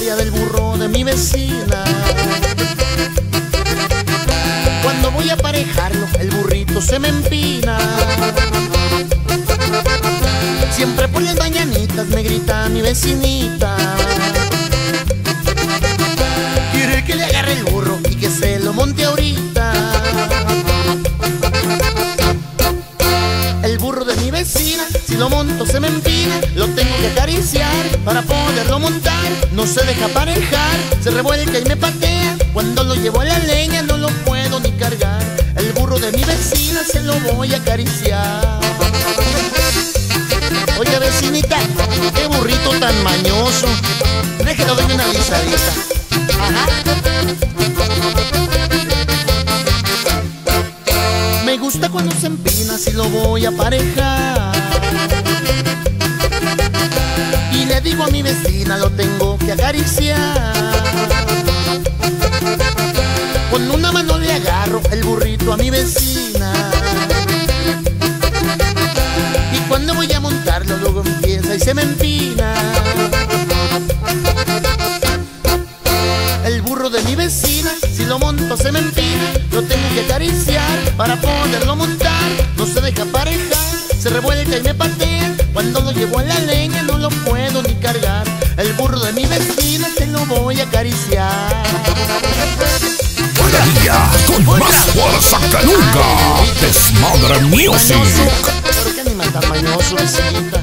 historia del burro de mi vecina. Cuando voy a aparejarlo, el burrito se me empina. Siempre por las mañanitas me grita mi vecinita. Quiere que le agarre el burro y que se lo monte ahorita. El burro de mi vecina, si lo monto se me empina. Lo tengo que acariciar para poderlo montar. No se deja aparejar, se revuelca y me patea. Cuando lo llevo a la leña no lo puedo ni cargar. El burro de mi vecina se lo voy a acariciar. Oye vecinita, qué burrito tan mañoso. Déjalo, doy una lisadita. Ajá. Me gusta cuando se empina, si lo voy a aparejar. Y le digo a mi vecina, lo tengo que acariciar. Con una mano le agarro el burrito a mi vecina. Y cuando voy a montarlo, luego empieza y se me empina. El burro de mi vecina, si lo monto se me empina. Lo tengo que acariciar para poderlo montar. No se deja aparejar, se revuelca y me patea. Cuando lo llevo a la leña no lo puedo ni cargar. El burro de mi vecina se lo voy a acariciar. Cada día con más fuerza que nunca. Desmadre Music. ¿Pero qué animal tan mañoso, vecinita?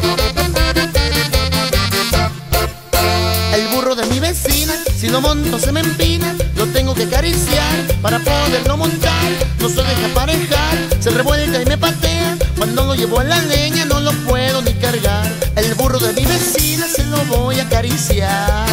El burro de mi vecina, si lo monto se me empina. Lo tengo que acariciar para poderlo montar. No se deja aparejar, se revuelca y me patea. Cuando lo llevo a la leña no lo puedo ni cargar. El burro de mi vecina se lo voy a acariciar.